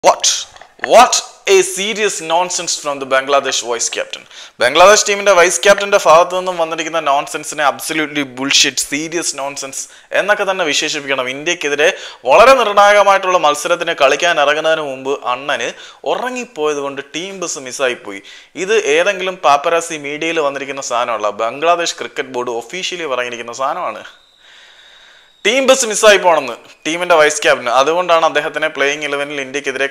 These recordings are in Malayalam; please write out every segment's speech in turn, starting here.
What a serious nonsense from the Bangladesh vice captain. Bangladesh teamന്റെ വൈസ് ക്യാപ്റ്റന്റെ ഭാഗത്തു നിന്നും വന്നിരിക്കുന്ന നോൺസെൻസിനെ അബ്സല്യൂട്ട്ലി ബുൾഷിറ്റ്, സീരിയസ് നോൺസെൻസ് എന്നൊക്കെ തന്നെ വിശേഷിപ്പിക്കണം. ഇന്ത്യക്കെതിരെ വളരെ നിർണായകമായിട്ടുള്ള മത്സരത്തിന് കളിക്കാൻ ഇറങ്ങുന്നതിന് മുമ്പ് അണ്ണന് ഉറങ്ങിപ്പോയത് കൊണ്ട് ടീം ബസ് മിസ്സായിപ്പോയി. ഇത് ഏതെങ്കിലും പാപ്പരാസി മീഡിയയിൽ വന്നിരിക്കുന്ന സാധനമല്ല, ബംഗ്ലാദേശ് ക്രിക്കറ്റ് ബോർഡ് ഒഫീഷ്യലി പറഞ്ഞിരിക്കുന്ന സാധനമാണ്. ടീം ബസ് മിസ്സായി പോണെന്ന് ടീമിന്റെ വൈസ് ക്യാപ്റ്റന്. അതുകൊണ്ടാണ് അദ്ദേഹത്തിനെ പ്ലേയിങ് 11-ൽ ഇന്ത്യക്കെതിരെ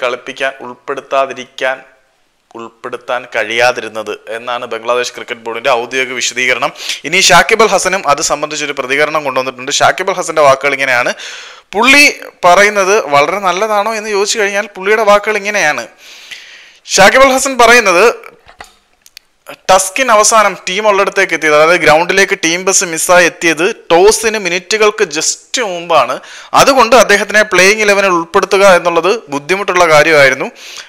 ഉൾപ്പെടുത്താൻ കഴിയാതിരുന്നത് എന്നാണ് ബംഗ്ലാദേശ് ക്രിക്കറ്റ് ബോർഡിന്റെ ഔദ്യോഗിക വിശദീകരണം. ഇനി ഷാക്കിബ് അൽ ഹസനും അത് സംബന്ധിച്ചൊരു പ്രതികരണം കൊണ്ടുവന്നിട്ടുണ്ട്. ഷാക്കിബ് അൽ ഹസന്റെ വാക്കുകൾ ഇങ്ങനെയാണ്. പുള്ളി പറയുന്നത് വളരെ നല്ലതാണോ എന്ന് ചോദിച്ചു കഴിഞ്ഞാൽ പുള്ളിയുടെ വാക്കുകൾ ഇങ്ങനെയാണ്. ഷാക്കിബ് അൽ ഹസൻ പറയുന്നത്, ടസ്കിൻ അവസാനം ടീം ഉള്ളിടത്തേക്ക് എത്തിയത്, അതായത് ഗ്രൗണ്ടിലേക്ക് ടീം ബസ് മിസ്സായി എത്തിയത് ടോസിന് മിനിറ്റുകൾക്ക് ജസ്റ്റ് മുമ്പാണ്. അതുകൊണ്ട് അദ്ദേഹത്തിനെ പ്ലേയിങ് 11-ൽ ഉൾപ്പെടുത്തുക എന്നുള്ളത് ബുദ്ധിമുട്ടുള്ള കാര്യമായിരുന്നു.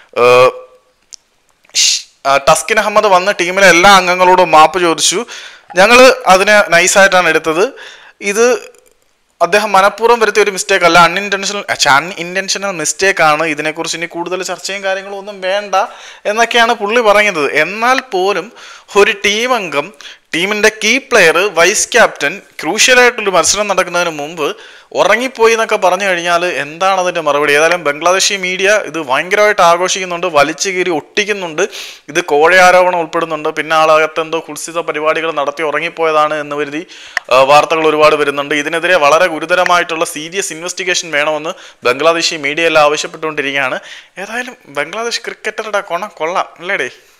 ടസ്കിൻ അഹമ്മദ് വന്ന് ടീമിലെ എല്ലാ അംഗങ്ങളോടും മാപ്പ് ചോദിച്ചു. ഞങ്ങൾ അതിനെ നൈസായിട്ടാണ് എടുത്തത്. ഇത് അദ്ദേഹം മനഃപൂർവ്വം വരുത്തിയ ഒരു മിസ്റ്റേക്ക് അല്ല, അൺഇൻറ്റൻഷണൽ മിസ്റ്റേക്ക് ആണ്. ഇതിനെക്കുറിച്ച് ഇനി കൂടുതൽ ചർച്ചയും കാര്യങ്ങളും ഒന്നും വേണ്ട എന്നൊക്കെയാണ് പുള്ളി പറയുന്നത്. എന്നാൽ പോലും ഒരു ടീം അംഗം, ടീമിന്റെ കീ പ്ലെയർ, വൈസ് ക്യാപ്റ്റൻ ക്രൂഷ്യലായിട്ടൊരു മത്സരം നടക്കുന്നതിന് മുമ്പ് ഉറങ്ങിപ്പോയി എന്നൊക്കെ പറഞ്ഞു കഴിഞ്ഞാൽ എന്താണ് അതിന്റെ മറുപടി? ഏതായാലും ബംഗ്ലാദേശി മീഡിയ ഇത് ഭയങ്കരമായിട്ട് ആഘോഷിക്കുന്നുണ്ട്, വലിച്ചു കീറി ഒട്ടിക്കുന്നുണ്ട്. ഇത് കോഴയാരോപണം ഉൾപ്പെടുന്നുണ്ട്. പിന്നെ ആളകത്ത് എന്തോ കുൽസിത പരിപാടികൾ നടത്തി ഉറങ്ങിപ്പോയതാണ് എന്ന് കരുതി വാർത്തകൾ ഒരുപാട് വരുന്നുണ്ട്. ഇതിനെതിരെ വളരെ ഗുരുതരമായിട്ടുള്ള സീരിയസ് ഇൻവെസ്റ്റിഗേഷൻ വേണമെന്ന് ബംഗ്ലാദേശി മീഡിയ എല്ലാം ആവശ്യപ്പെട്ടുകൊണ്ടിരിക്കുകയാണ്. ഏതായാലും ബംഗ്ലാദേശ് ക്രിക്കറ്ററുടെ കൊള്ളാം അല്ലേടേ.